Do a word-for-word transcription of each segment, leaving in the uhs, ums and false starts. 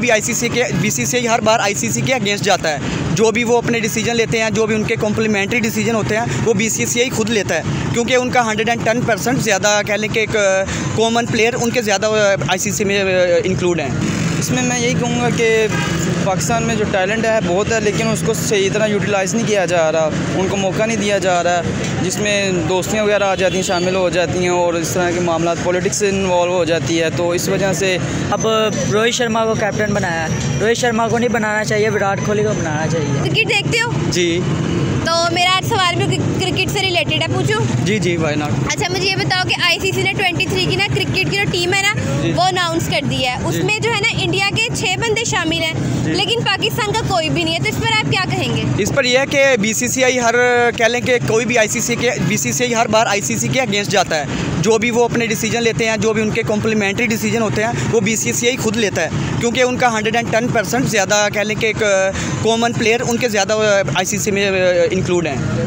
भी आईसीसी के बीसीसीआई हर बार आईसीसी के अगेंस्ट जाता है। जो भी वो अपने डिसीजन लेते हैं, जो भी उनके कॉम्प्लीमेंट्री डिसीजन होते हैं, वो बीसीसीआई खुद लेता है, क्योंकि उनका हंड्रेड एंड टेन परसेंट ज़्यादा कह लें कि एक कॉमन प्लेयर उनके ज़्यादा आईसीसी में इंक्लूड हैं। इसमें मैं यही कहूँगा कि पाकिस्तान में जो टैलेंट है बहुत है, लेकिन उसको सही तरह यूटिलाइज़ नहीं किया जा रहा, उनको मौका नहीं दिया जा रहा है, जिसमें दोस्तियाँ वगैरह आ जाती हैं, शामिल हो जाती हैं और इस तरह के मामला पॉलिटिक्स से इन्वॉल्व हो जाती है। तो इस वजह से अब रोहित शर्मा को कैप्टन बनाया है, रोहित शर्मा को नहीं बनाना चाहिए, विराट कोहली को बनाना चाहिए। क्रिकेट देखते हो? जी। तो मेरा आज सवाल भी क्रिकेट से रिलेटेड है, पूछूं? जी जी वाई नॉट। अच्छा मुझे ये बताओ कि आईसीसी ने तेईस की ना क्रिकेट की जो टीम है ना वो अनाउंस कर दी है, उसमें जो है ना इंडिया के छह बंदे शामिल हैं, लेकिन पाकिस्तान का कोई भी नहीं है, तो इस पर आप क्या कहेंगे? इस पर यह है कि बीसीसीआई हर कह लें कि कोई भी आईसीसी के बीसीसीआई हर बार आईसीसी के अगेंस्ट जाता है। जो भी वो अपने डिसीजन लेते हैं, जो भी उनके कॉम्प्लीमेंट्री डिसीजन होते हैं, वो बीसीसीआई खुद लेता है, क्योंकि उनका हंड्रेड एंड टेन परसेंट ज़्यादा कह लें कि एक कॉमन प्लेयर उनके ज़्यादा आईसीसी में इंक्लूड हैं।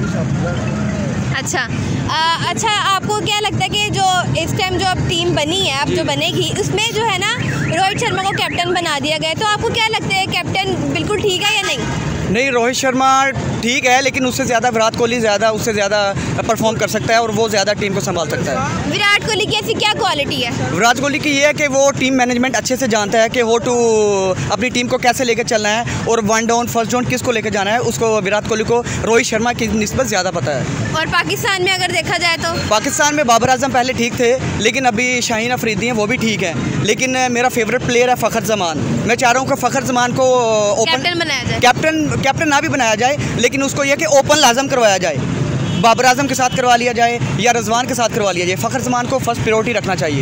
अच्छा आ, अच्छा आपको क्या लगता है कि जो इस टाइम जो अब टीम बनी है, अब जो बनेगी, उसमें जो है ना रोहित शर्मा को कैप्टन बना दिया गया है, तो आपको क्या लगता है कैप्टन बिल्कुल ठीक है या नहीं? नहीं, रोहित शर्मा ठीक है, लेकिन उससे ज़्यादा विराट कोहली ज़्यादा उससे ज़्यादा परफॉर्म कर सकता है और वो ज़्यादा टीम को संभाल सकता है। विराट कोहली की ऐसी क्या क्वालिटी है? विराट कोहली की ये है कि वो टीम मैनेजमेंट अच्छे से जानता है कि वो टू अपनी टीम को कैसे लेकर चलना है और वन डाउन फर्स्ट डाउन किसको लेकर जाना है, उसको विराट कोहली को रोहित शर्मा की निस्बत ज़्यादा पता है। और पाकिस्तान में अगर देखा जाए तो पाकिस्तान में बाबर आजम पहले ठीक थे, लेकिन अभी शाहीन अफरीदी हैं, वो भी ठीक है, लेकिन मेरा फेवरेट प्लेयर है फ़खर जमान। मैं चाह रहा हूँ कि फ़खर जमान को ओपन कैप्टन बनाया जाए, कैप्टन कैप्टन ना भी बनाया जाए, लेकिन उसको यह कि ओपन लाजम करवाया जाए, बाबर आजम के साथ करवा लिया जाए या रिजवान के साथ करवा लिया जाए। फ़खर जमान को फर्स्ट प्रायोरिटी रखना चाहिए।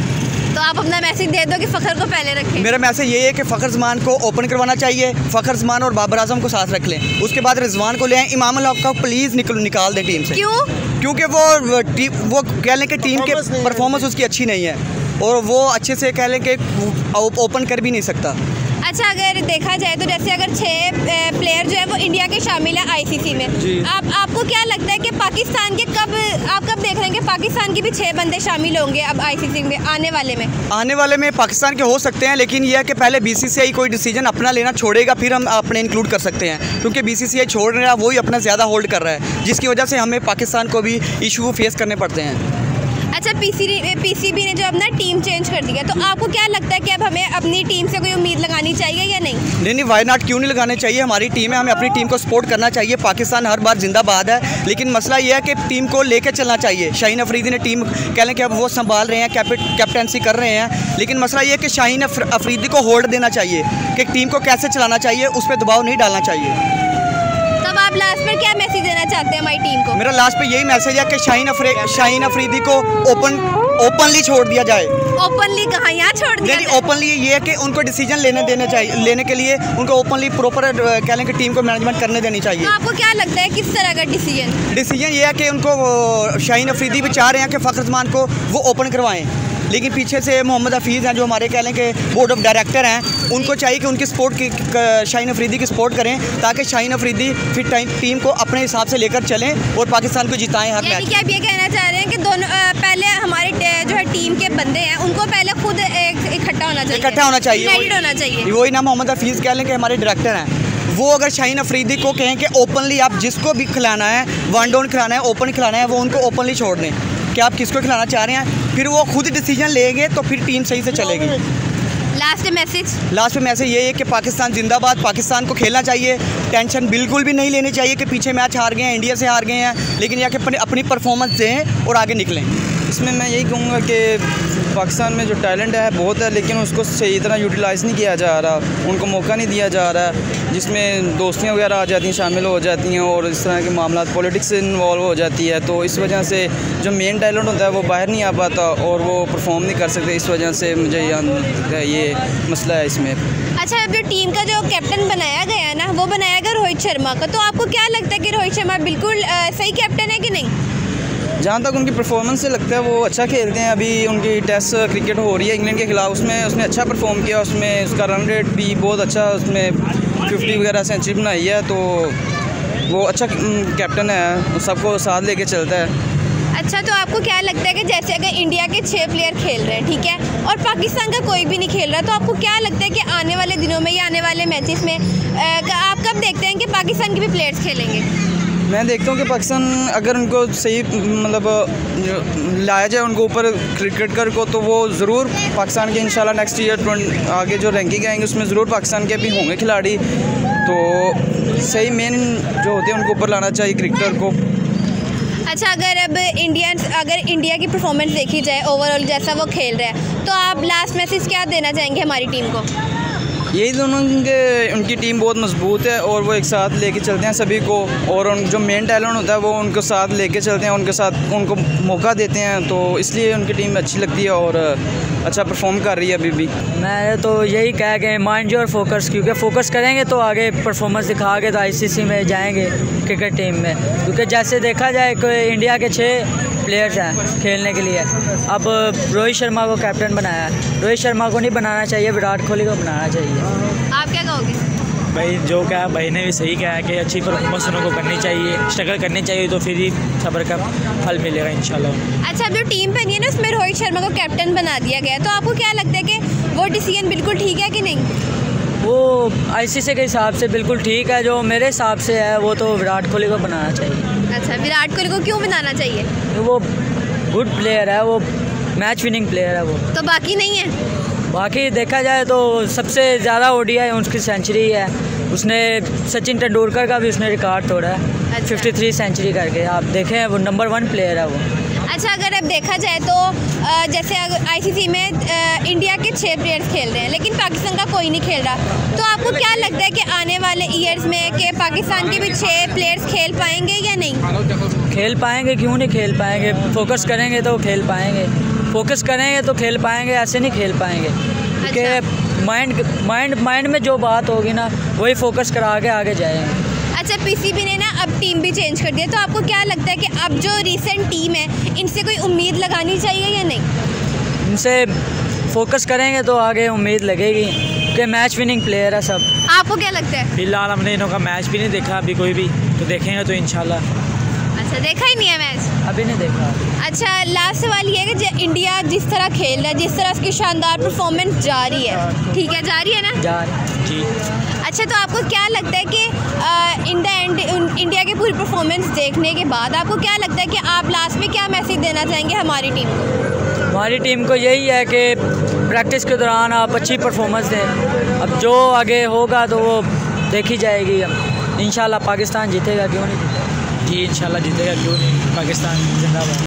तो आप अपना मैसेज दे दो कि फ़खर को पहले रखें। मेरा मैसेज ये है कि फ़खर जमान को ओपन करवाना चाहिए, फ़खर जमान और बाबर आजम को साथ रख लें, उसके बाद रिजवान को ले आएँ। इमाम अल हक को प्लीज़ निकल निकाल दें टीम से। क्यों? क्योंकि वो टीम वो कह लें कि टीम के परफॉर्मेंस उसकी अच्छी नहीं है और वो अच्छे से कह लें कि ओपन कर भी नहीं सकता। अच्छा अगर देखा जाए तो जैसे अगर छः प्लेयर जो है वो इंडिया के शामिल है आईसीसी में, आप आपको क्या लगता है कि पाकिस्तान के कब आप कब देख रहे हैं कि पाकिस्तान के भी छः बंदे शामिल होंगे अब आईसीसी में आने वाले में? आने वाले में पाकिस्तान के हो सकते हैं, लेकिन यह है कि पहले बीसीसीआई कोई डिसीजन अपना लेना छोड़ेगा, फिर हम अपने इंक्लूड कर सकते हैं, क्योंकि बीसीसीआई छोड़ रहा है, वही अपना ज़्यादा होल्ड कर रहा है, जिसकी वजह से हमें पाकिस्तान को भी इशू फेस करने पड़ते हैं। अच्छा पीसी पीसीबी ने जो अपना टीम चेंज कर दिया, तो आपको क्या लगता है कि अब हमें अपनी टीम से कोई उम्मीद लगानी चाहिए या नहीं? नहीं नहीं, वाई नॉट, क्यों नहीं लगाने चाहिए? हमारी टीम है, हमें अपनी टीम को सपोर्ट करना चाहिए। पाकिस्तान हर बार जिंदाबाद है, लेकिन मसला ये है कि टीम को लेकर चलना चाहिए। शाहीन अफरीदी ने टीम कह लें कि अब वो संभाल रहे हैं, कैप्टनसी कर रहे हैं, लेकिन मसला ये है कि शाहीन अफरीदी को होल्ड देना चाहिए कि टीम को कैसे चलाना चाहिए, उस पर दबाव नहीं डालना चाहिए। तब आप लास्ट पर क्या मैसेज देना चाहते हैं हमारी टीम को? मेरा लास्ट पे यही मैसेज है कि शाहीन अफरी शाहीन अफरीदी को ओपन ओपनली छोड़ दिया जाए। ओपनली कहाँ, यहाँ छोड़ दिया जाए? ओपनली ये है कि उनको डिसीजन लेने देने चाहिए, लेने के लिए उनको ओपनली प्रॉपर कह लें कि टीम को मैनेजमेंट करने देनी चाहिए। तो आपको क्या लगता है किस तरह का डिसीजन? डिसीजन ये है कि उनको शाहीन अफरीदी भी चाह रहे हैं कि फ़खर जमान को वो ओपन करवाएं, लेकिन पीछे से मोहम्मद हफीज़ हैं जो हमारे कह लें कि बोर्ड ऑफ डायरेक्टर हैं, उनको चाहिए कि उनकी सपोर्ट की शाहीन अफरीदी की सपोर्ट करें, ताकि शाहीन अफरीदी फिर टीम को अपने हिसाब से लेकर चलें और पाकिस्तान को जिताएं हर मैच। क्या आप ये कहना चाह रहे हैं कि दोनों पहले हमारे जो है टीम के बंदे हैं उनको पहले खुद इकट्ठा होना चाहिए, इकट्ठा होना चाहिए, होना चाहिए। वही ना मोहम्मद हफीज़ कह लें कि हमारे डायरेक्टर हैं, वो अगर शाहीन अफरीदी को कहें कि ओपनली आप जिसको भी खिलाना है, वन डाउन खिलाना है, ओपन खिलाना है, वो उनको ओपनली छोड़ दें कि आप किसको खिलाना चाह रहे हैं, फिर वो खुद डिसीजन लेंगे तो फिर टीम सही से चलेगी। लास्ट मैसेज लास्ट में मैसेज ये है कि पाकिस्तान जिंदाबाद, पाकिस्तान को खेलना चाहिए, टेंशन बिल्कुल भी नहीं लेनी चाहिए कि पीछे मैच हार गए हैं, इंडिया से हार गए हैं, लेकिन यह कि अपनी परफॉर्मेंस दें और आगे निकलें। इसमें मैं यही कहूँगा कि पाकिस्तान में जो टैलेंट है बहुत है, लेकिन उसको सही तरह यूटिलाइज़ नहीं किया जा रहा, उनको मौका नहीं दिया जा रहा है, जिसमें दोस्तियाँ वगैरह आ जाती हैं, शामिल हो जाती हैं और इस तरह के मामला पॉलिटिक्स से इन्वॉल्व हो जाती है। तो इस वजह से जो मेन टैलेंट होता है वो बाहर नहीं आ पाता और वो परफॉर्म नहीं कर सकते। इस वजह से मुझे ये मसला है इसमें। अच्छा, अब जो टीम का जो कैप्टन बनाया गया है ना, वो बनाया गया रोहित शर्मा का, तो आपको क्या लगता है कि रोहित शर्मा बिल्कुल आ, सही कैप्टन है कि नहीं? जहाँ तक उनकी परफॉर्मेंस से लगता है वो अच्छा खेलते हैं। अभी उनकी टेस्ट क्रिकेट हो रही है इंग्लैंड के खिलाफ, उसमें उसने अच्छा परफॉर्म किया, उसमें उसका रन रेट भी बहुत अच्छा, उसमें फिफ्टी वगैरह सेंचुरी बनाई है, तो वो अच्छा कैप्टन है, सबको साथ लेके चलता है। अच्छा, तो आपको क्या लगता है कि जैसे अगर इंडिया के छः प्लेयर खेल रहे हैं, ठीक है, और पाकिस्तान का कोई भी नहीं खेल रहा, तो आपको क्या लगता है कि आने वाले दिनों में या आने वाले मैचेस में आप कब देखते हैं कि पाकिस्तान के भी प्लेयर्स खेलेंगे? मैं देखता हूँ कि पाकिस्तान अगर उनको सही मतलब लाया जाए उनको ऊपर क्रिकेटर को, तो वो ज़रूर पाकिस्तान के इंशाल्लाह नेक्स्ट ईयर आगे जो रैंकिंग आएंगे उसमें ज़रूर पाकिस्तान के भी होंगे खिलाड़ी। तो सही मेन जो होते हैं उनको ऊपर लाना चाहिए क्रिकेटर को। अच्छा, अगर अब इंडियंस अगर इंडिया की परफॉर्मेंस देखी जाए ओवरऑल जैसा वो खेल रहा है, तो आप लास्ट मैसेज क्या देना चाहेंगे हमारी टीम को? यही दोनों के उनकी टीम बहुत मजबूत है और वो एक साथ लेके चलते हैं सभी को, और उन जो मेन टैलेंट होता है वो उनको साथ लेके चलते हैं, उनके साथ उनको मौका देते हैं, तो इसलिए उनकी टीम अच्छी लगती है और अच्छा परफॉर्म कर रही है अभी भी। मैं तो यही कह के माइंड और फोकस, क्योंकि फोकस करेंगे तो आगे परफॉर्मेंस दिखा के तो आईसीसी में जाएंगे क्रिकेट टीम में, क्योंकि जैसे देखा जाए कि इंडिया के छः प्लेयर्स हैं खेलने के लिए। अब रोहित शर्मा को कैप्टन बनाया है, रोहित शर्मा को नहीं बनाना चाहिए, विराट कोहली को बनाना चाहिए। आप क्या कहोगे? भाई जो कहा भाई ने भी सही कहा है कि अच्छी परफॉर्मेंस उनको करनी चाहिए, स्ट्रगल करनी चाहिए, तो फिर ही सब्र का फल मिलेगा इंशाल्लाह। अच्छा, अब जो टीम बनी है ना उसमें रोहित शर्मा को कैप्टन बना दिया गया, तो आपको क्या लगता है कि वो डिसीजन बिल्कुल ठीक है कि नहीं? वो आईसीसी के हिसाब से बिल्कुल ठीक है, जो मेरे हिसाब से है वो तो विराट कोहली को बनाना चाहिए। अच्छा, विराट कोहली को क्यों बनाना चाहिए? वो गुड प्लेयर है, वो मैच विनिंग प्लेयर है वो, तो बाकी नहीं है? बाकी देखा जाए तो सबसे ज़्यादा ओडीआई उनकी सेंचुरी है, उसने सचिन तेंदुलकर का भी उसने रिकॉर्ड तोड़ा है। अच्छा। तिरेपन सेंचुरी करके आप देखें, वो नंबर वन प्लेयर है वो। अच्छा, अगर अब देखा जाए तो जैसे आईसीसी में इंडिया के छः प्लेयर्स खेल रहे हैं लेकिन पाकिस्तान का कोई नहीं खेल रहा, तो आपको क्या लगता है कि आने वाले ईयर्स में कि पाकिस्तान के भी छः प्लेयर्स खेल पाएंगे या नहीं? खेल पाएंगे, क्यों नहीं खेल पाएंगे, फोकस करेंगे तो खेल पाएंगे, फोकस करेंगे तो खेल पाएंगे, ऐसे नहीं खेल पाएंगे। क्योंकि माइंड माइंड माइंड में जो बात होगी ना वही फोकस करा के आगे जाएंगे। अच्छा, पीसीबी ने ना अब टीम भी चेंज कर दिया, तो आपको क्या लगता है कि अब जो रीसेंट टीम है इनसे कोई उम्मीद लगानी चाहिए या नहीं? इनसे फोकस करेंगे तो आगे उम्मीद लगेगी कि मैच विनिंग प्लेयर है सब। आपको क्या लगता है? फिलहाल हमने इनों का मैच भी नहीं देखा अभी कोई भी, तो देखेंगे तो इंशाल्लाह। अच्छा, देखा ही नहीं है मैच? अभी नहीं देखा। अच्छा, लास्ट सवाल ये है कि इंडिया जिस तरह खेल रहा है, जिस तरह उसकी शानदार परफॉर्मेंस जारी है, ठीक है, जारी है ना? जारी जी। अच्छा, तो आपको क्या लगता है कि इन द एंड इंडिया की पूरी परफॉर्मेंस देखने के बाद आपको क्या लगता है कि आप लास्ट में क्या मैसेज देना चाहेंगे हमारी टीम को? हमारी टीम को यही है कि प्रैक्टिस के दौरान आप अच्छी परफॉर्मेंस दें, अब जो आगे होगा तो वो देखी जाएगी। इंशाल्लाह पाकिस्तान जीतेगा, क्यों नहीं जीतेगा? जी इंशाल्लाह जीतेगा, क्यों नहीं, पाकिस्तान जिंदाबाद।